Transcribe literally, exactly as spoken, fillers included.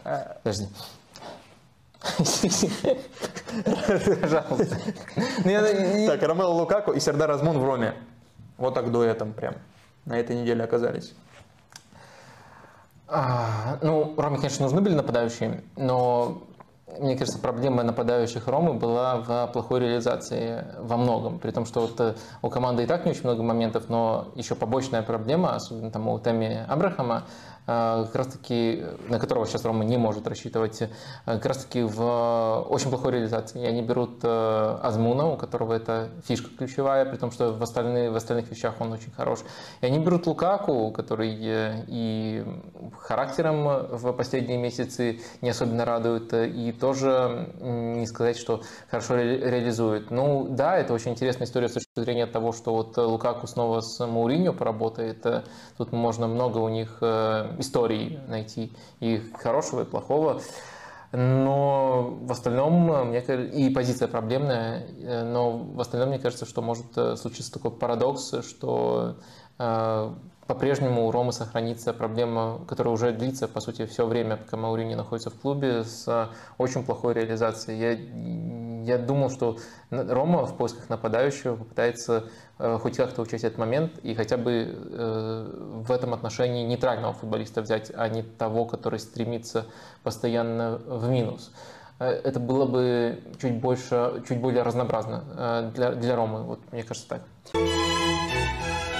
Подожди. Пожалуйста. Так, Ромело Лукаку и Сердар Азмун в Роме. Вот так дуэтом прям на этой неделе оказались. А, ну, Роме, конечно, нужны были нападающие, но мне кажется, проблема нападающих Ромы была в плохой реализации во многом. При том, что вот у команды и так не очень много моментов, но еще побочная проблема, особенно там у Тэмми Абрахама, как раз таки, на которого сейчас Рома не может рассчитывать, как раз таки в очень плохой реализации. И они берут Азмуна, у которого это фишка ключевая, при том, что в, остальные, в остальных вещах он очень хорош. И они берут Лукаку, который и характером в последние месяцы не особенно радует, и тоже не сказать, что хорошо реализует. Ну да, это очень интересная история с точки зрения того, что вот Лукаку снова с Мауриньо поработает. Тут можно много у них историй найти, и хорошего, и плохого. Но в остальном, мне кажется, и позиция проблемная, но в остальном, мне кажется, что может случиться такой парадокс, что по-прежнему у Ромы сохранится проблема, которая уже длится, по сути, все время, пока Мауриньо находится в клубе, с очень плохой реализацией. Я, я думал, что Рома в поисках нападающего попытается э, хоть как-то учесть этот момент и хотя бы э, в этом отношении нейтрального футболиста взять, а не того, который стремится постоянно в минус. Это было бы чуть больше, чуть более разнообразно для, для Ромы, вот мне кажется так.